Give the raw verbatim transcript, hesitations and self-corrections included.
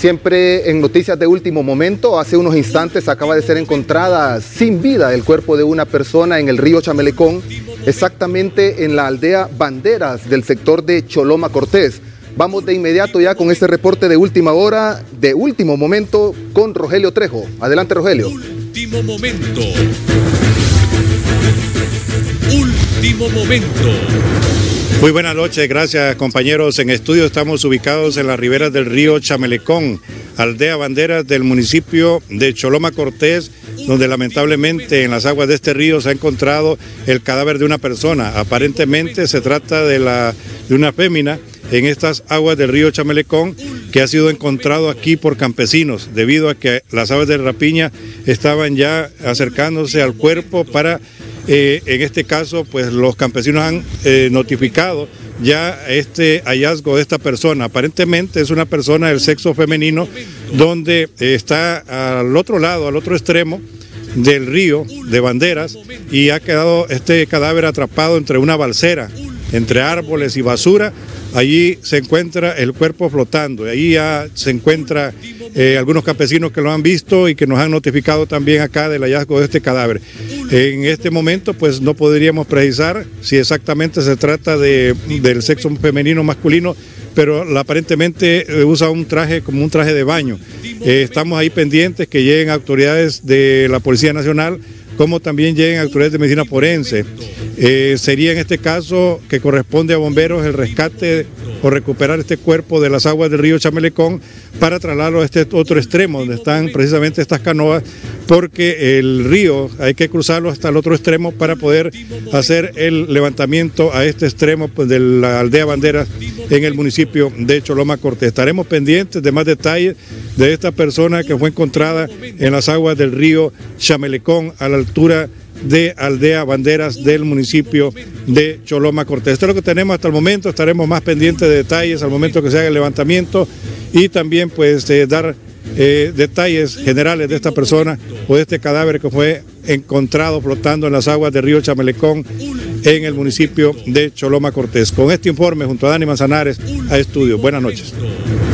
siempre en noticias de último momento, hace unos instantes acaba de ser encontrada sin vida el cuerpo de una persona en el río Chamelecón, exactamente en la aldea Banderas del sector de Choloma Cortés. Vamos de inmediato ya con este reporte de última hora, de último momento, con Rogelio Trejo. Adelante, Rogelio. Último momento. Último momento. Muy buenas noches, gracias compañeros. En estudio estamos ubicados en las riberas del río Chamelecón, aldea Banderas del municipio de Choloma Cortés, donde lamentablemente en las aguas de este río se ha encontrado el cadáver de una persona. Aparentemente se trata de, la, de una fémina en estas aguas del río Chamelecón, que ha sido encontrado aquí por campesinos, debido a que las aves de rapiña estaban ya acercándose al cuerpo para... Eh, en este caso, pues los campesinos han eh, notificado ya este hallazgo de esta persona. Aparentemente es una persona del sexo femenino, donde eh, está al otro lado, al otro extremo del río de Banderas, y ha quedado este cadáver atrapado entre una balsera, entre árboles y basura. Allí se encuentra el cuerpo flotando, y allí ya se encuentra eh, algunos campesinos que lo han visto y que nos han notificado también acá del hallazgo de este cadáver. En este momento pues no podríamos precisar si exactamente se trata de, del sexo femenino o masculino, pero aparentemente usa un traje como un traje de baño. Eh, estamos ahí pendientes que lleguen autoridades de la Policía Nacional, como también lleguen autoridades de medicina forense. Eh, sería en este caso que corresponde a bomberos el rescate o recuperar este cuerpo de las aguas del río Chamelecón para trasladarlo a este otro extremo donde están precisamente estas canoas, porque el río hay que cruzarlo hasta el otro extremo para poder hacer el levantamiento a este extremo pues, de la aldea Banderas en el municipio de Choloma Cortés. Estaremos pendientes de más detalles de esta persona que fue encontrada en las aguas del río Chamelecón a la altura de aldea Banderas del municipio de Choloma Cortés. Esto es lo que tenemos hasta el momento. Estaremos más pendientes de detalles al momento que se haga el levantamiento y también pues eh, dar eh, detalles generales de esta persona o de este cadáver que fue encontrado flotando en las aguas del río Chamelecón en el municipio de Choloma Cortés. Con este informe junto a Dani Manzanares a estudio. Buenas noches.